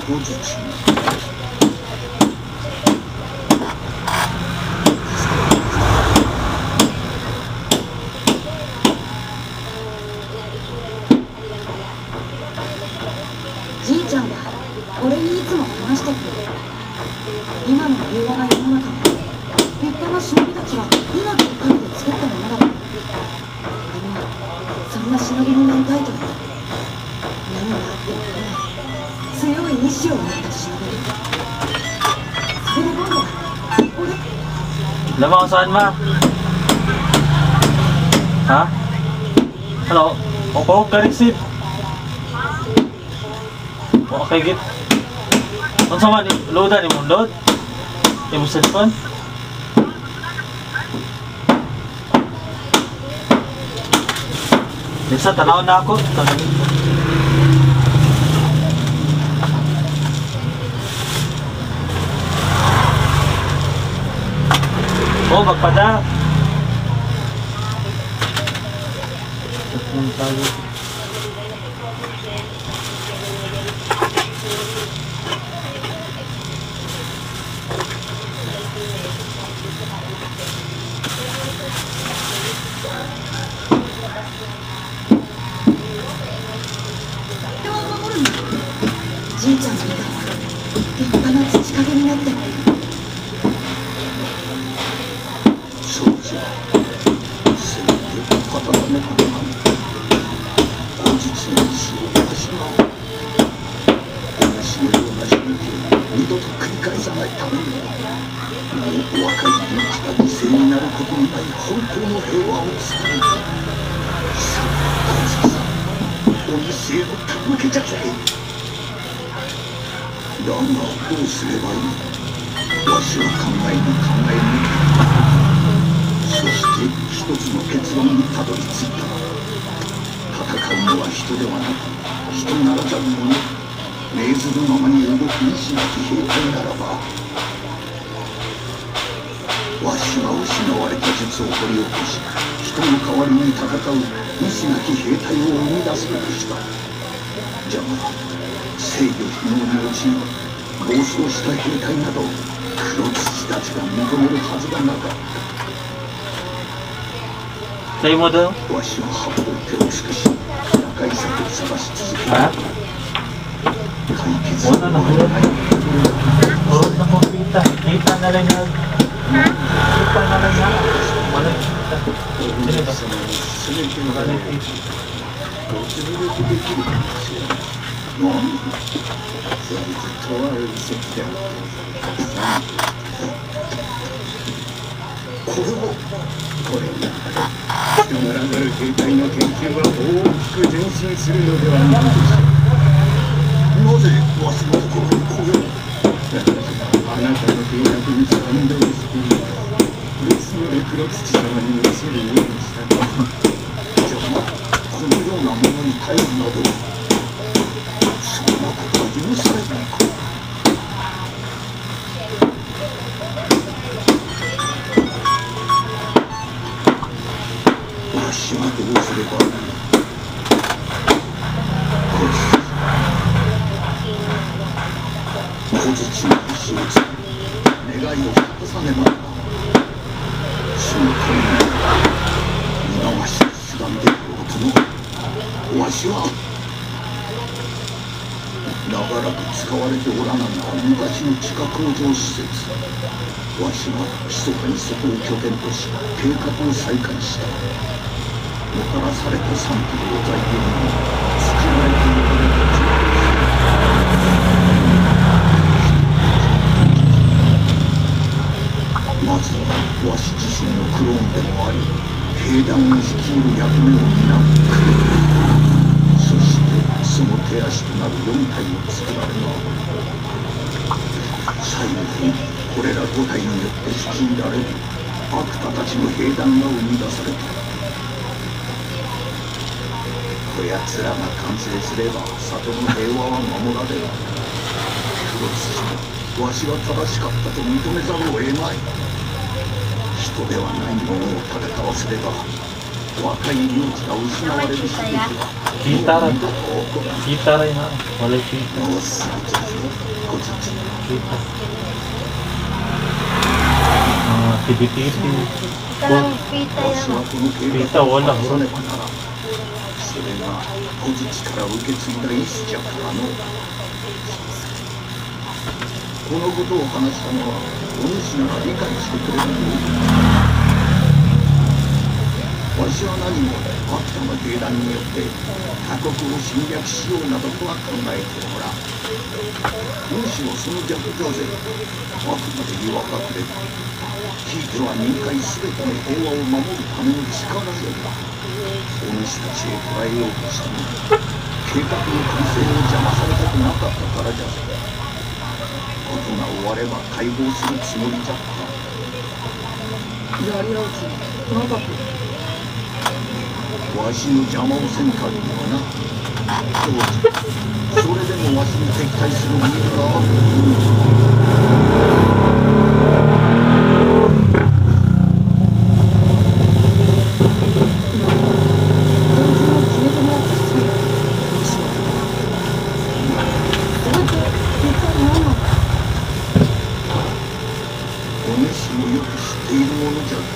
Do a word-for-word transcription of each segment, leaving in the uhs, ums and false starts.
小槌じいちゃんは俺にいつも話してくれる。今の平和な世の中も立派な忍びたちは命をかけて作ったものだから。でもそんな忍びの明太とは何があっても来ない強い意志を持った忍び。それで今度は俺 Lamang saan ma? Ha? Hello? Opo, ka-receive. Okay, git. Kung sa man, loadan ni mong load? Yung cellphone? Lisa, tanaw na ako. Oh, magpada. 人を守るんだ。じいちゃんみたいな立派な土影になってもそうじゃせめて刀の刀後日の死を私は私のような悲劇を二度と繰り返さないためにもうお若い命が犠牲になることのない本当の平和を作る。さあ後日お店へのたむけじゃぜ。だがどうすればいい。わしは考えに考え抜いた。そして一つの結論にたどり着いた。戦うのは人ではなく人ならざる者。命ずるままに動く意志なき兵隊ならばわしは失われた術を掘り起こし人の代わりに戦う意志なき兵隊を生み出すべくした。じゃが制御不能に陥り暴走した兵隊など黒土たちが認めるはずがなかった。 Sa'yo mo daw? わしは八方手を尽くし打開策を探し続けた。 Ha? 解決 Wala na hulog. Hulog na kong kita. Kita na lang yan. Kita na lang yan. Wala yung kita. Sino ba? Wala yung kita. 何そいつとある石でこれはこれだ人ならざる兵隊の研究は大きく前進するのではないでしょう。なぜわしのところにこれを。あなたの計画に賛同している。ですので黒土様に移るようにしたの。じゃあこのようなものに頼るなどそんなことは許されないか。わしはどうすればいい。小槌の石を作り願いを果たさねばならない。そのために今わしがすがんでいることのわしは長らく使われておらなんだ昔の地下工場施設。わしは密かにそこを拠点とし計画を再開した。もたらされた産品を材料に作られているまずはわし自身のクローンでもあり兵団を率いる役目を担うクローン。そしてその手足となるよん体を作られた。最後にこれらご体によって率いられる悪魔たちの兵団が生み出された。こやつらが完成すれば里の平和は守られる。黒土もわしは正しかったと認めざるを得ない。人ではないものを戦わせれば若い命が失われる全ては Kita ra to. Kita ra na. Wala kita. もうすぐじゃぞこちち Kita. Ah, tibiti-tibiti. Ikaw lang pita わし yan. はこの計 Kita 画を wala. 重ねばならんそれが小槌から受け継いだ意志じゃからのこのことを話したのはお主なら理解してくれるよわしは何も秋田の兵団によって他国を侵略しようなどとは考えておらんむしろその逆だぜあくまでに若くれひいては民界全ての平和を守るための力よお主たちを捕らえようとしたのに計画の完成を邪魔されたくなかったからじゃぜことが終われば解放するつもりじゃったやり合う気なかったわしの邪魔をせんかりにはな当時それでもわしに敵対する理由があるお主もよく知っているものじゃ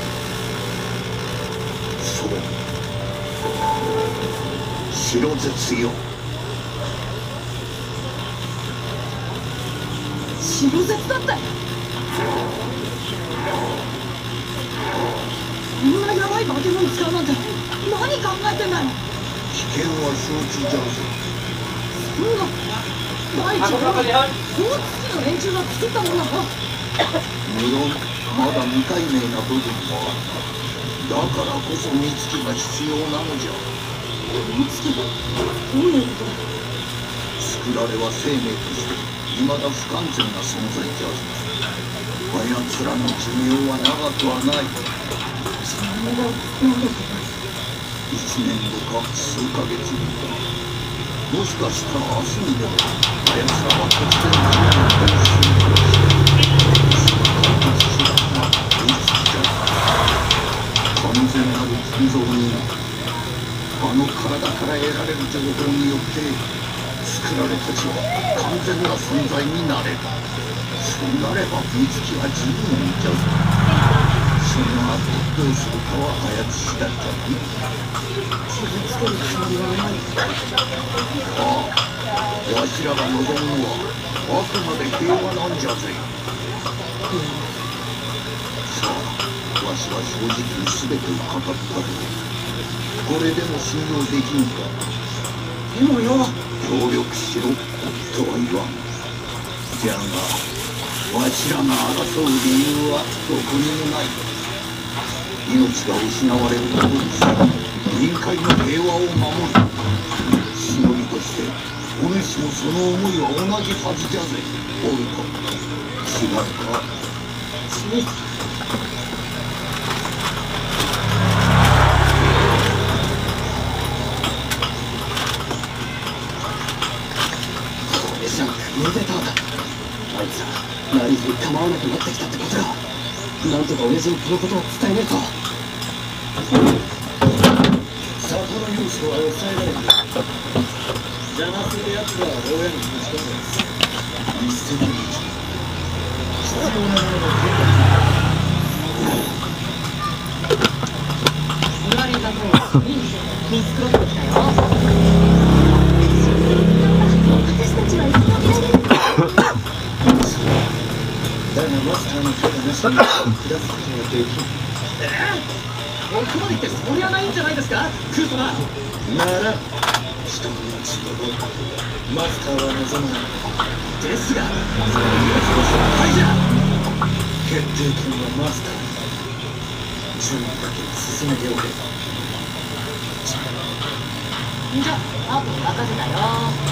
そう白絶よ白絶だったよこんなヤバい化け物使うなんて何考えてんだよ危険は承知じゃぞそんな第一は大月の連中が作ったものなの無論まだ未解明な部分もあるだからこそ美月が必要なのじゃ美月どういうことだ作られは生命として未だ不完全な存在じゃぞあやつらの寿命は長くはないそれが何だった一年後か数ヶ月後もしかしたら明日にでもあやつらは突然死に変身するかもしれない美月じゃ完全なる建造にあの体から得られる情報によって作られたちは完全な存在になれるそうなれば美月は自由にじゃぞその後どうするかはあやつ次第じゃな傷つけるつもりはないああわしらが望むのはあくまで平和なんじゃぜさあわしは正直に全てを語ったぞこれでも信用できんかでもよ協力しろとは言わんじゃがわしらが争う理由はどこにもない命が失われることにし臨界の平和を守る忍びとしてお主もその思いは同じはずじゃぜオルト違うかそうかじゃ無駄だあいつら何に構わなくなってきたってことだなんとか親父にこのことを伝えねえと里の要素は抑えられている邪魔する奴らは牢屋に持ち込んでます一石二鳥必要なものを振られた方がいい見繕ってきたよ私たちは生き延びられるだがマスターの手がなしに下すことができるここまで来てそりゃないんじゃないですかクーソナなら人の命をマスターは望まないですがその命の失敗じゃ決定権はマスターに準備だけは進めておけじゃあと任せたよ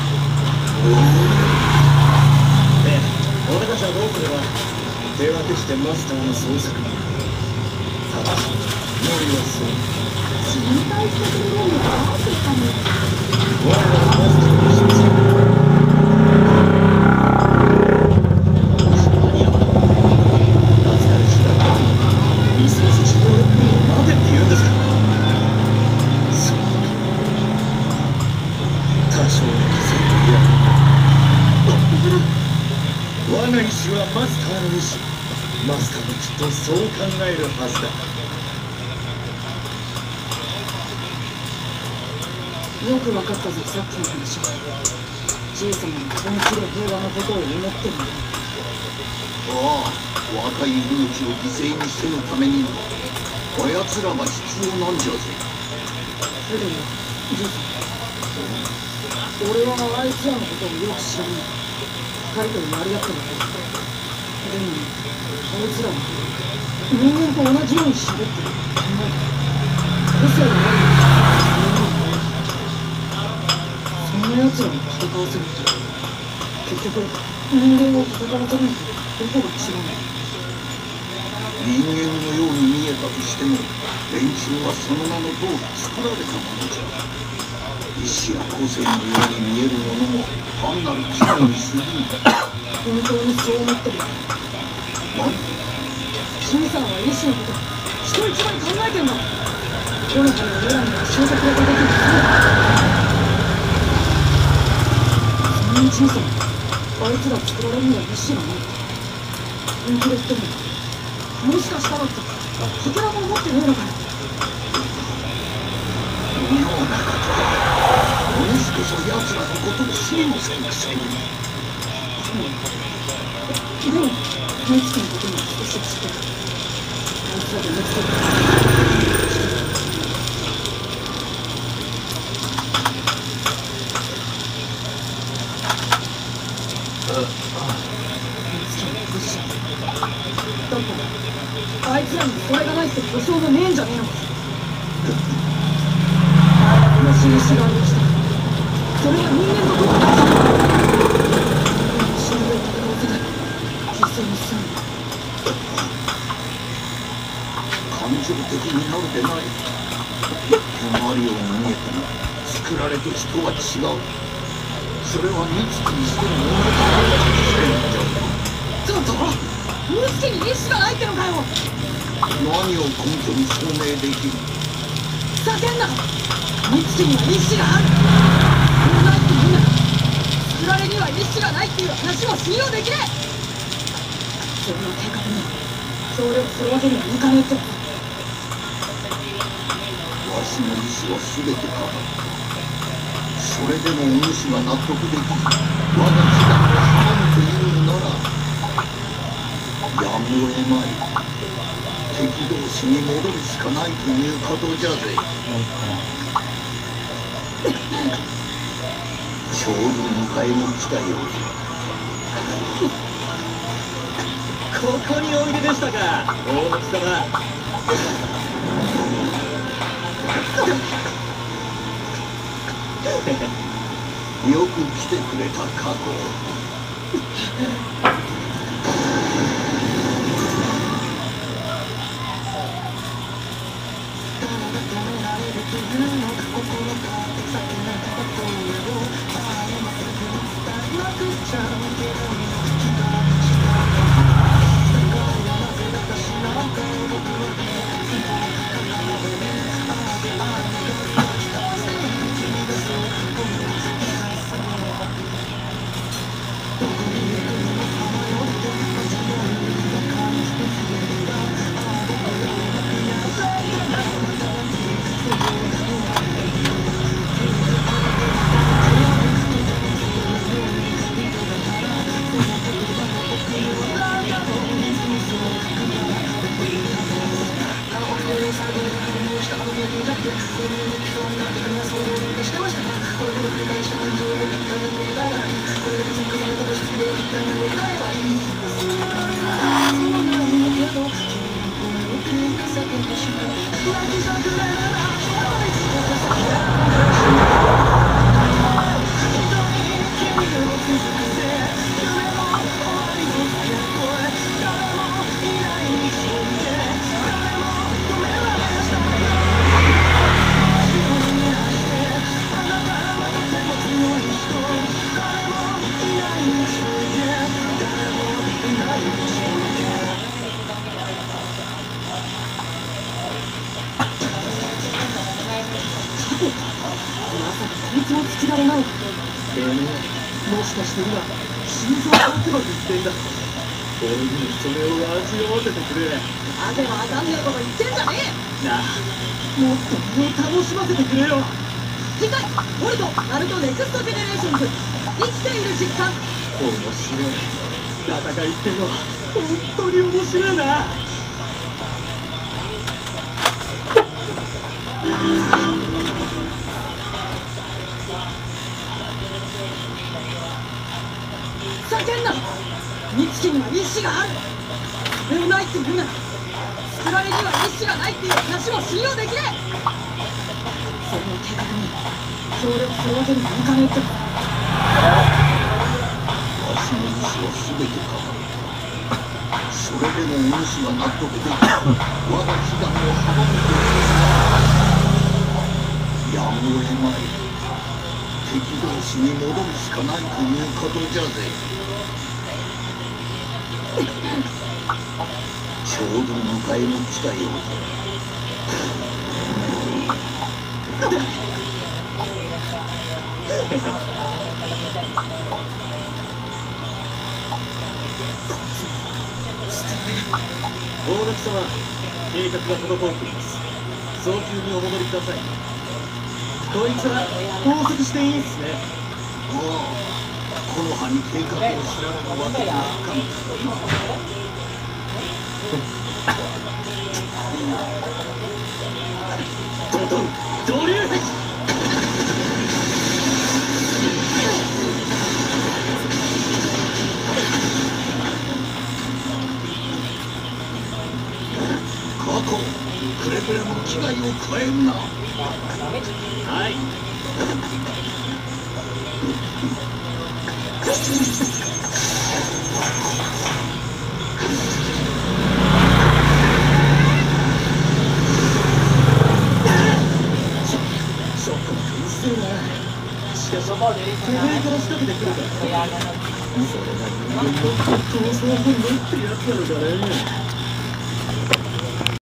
ええ俺たちはどうすれば手分けしてマスターの捜索にただし無理はする心配してくれるんだって言ったの我らはマスターにします間に合わない助かる手段は見過ごす自分待てって言うんですか我が意志はマスターの意志。マスターもきっとそう考えるはずだ。 よく分かったぞ、さっきの話は。じい様も本気で平和のことを思ってるんだ。 ああ、若い命を犠牲にせぬためにもあやつらが必要なんじゃぜ。 でもじいさん、俺はあいつらのことをよく知らない。二人とやり合ってるんだ。でもあいつらは人間と同じように死ぬって考えた。個性がないんだ。そんな奴らに戦わせるって結局人間を戦わせるのとどこが違うの？ 人間のように見えたとしても、連中はその名の通り作られたものじゃ。意志や個性のように見えるものも単なる機能に過ぎん。 本当にそう思ってる。 何？ 君さんは意志のこと人一倍考えてんだ。どの子の俺らには教えてくれただけでそうだ。そんなに小さなあいつら作られるには意志がない。本気で言ってるの？もしかしたらってかけらも持ってねえのかよ。 妙なことだ。お主こそ奴らのことを知りもせんくせに。 でも目つきのことも少し知ってる。あいつらで目つける。だってあいつらにそれがないって保証もねえんじゃねえのか。もし意志があるとしたらそれは人間のどこかじゃない。死んで戦わせて犠牲にするんだ。 感情的になるでない。マリオに見えても作られて人は違う。それは美月にしても同じものかもしれんじゃろ。 ちょっと美月に意志がないってのかよ。 何を根拠に証明できる？ 叫んな。美月には意志がある。そうないって言うんだから作られには意志がないっていう話も信用できねえ。そんな計画に協力するわけにはいかねえって。 わしの意志は全てかかった。それでもお主が納得できず我が手段を阻むというならやむを得まい。敵同士に戻るしかないということじゃぜ。ちょうど迎えも来たようじゃ。 ここにおいででしたか、大貫様。 よく来てくれた過去。まさかこいつをつけられない。でももしかして今死心臓バクバクしてんだ。俺にもそれを味わわせてくれ。 なぜわかんねえこと言ってんじゃねえ。 なあ、もっと身を楽しませてくれよ。 次回俺とナルトネクストジェネレーションズ生きている実感。 面白い。戦いってのは本当に面白いな。 叫んだ。美月には意志がある。それをないって言うなら作られには意志がないっていう話も信用できねえ。その計画に協力するわけにはいかねえってわしの意志は全てかかる。それでもお主が納得できた我が悲願を阻むとやむを得まい。敵同士に戻るしかないということじゃぜ。ちょうど迎えも来たよう大垣様、計画が滞っています。早急にお戻りください。こいつは拘束していいっすね。 だ。ああ、この葉に計画を知られるわけにはいかんからな。 トントンドリュー壁。 過去くれぐれも危害を加えるな。 はい。ちょっとうるせえな。しかし、手前から仕掛けてくるから。それが人間の闘争本能ってやつなのかね。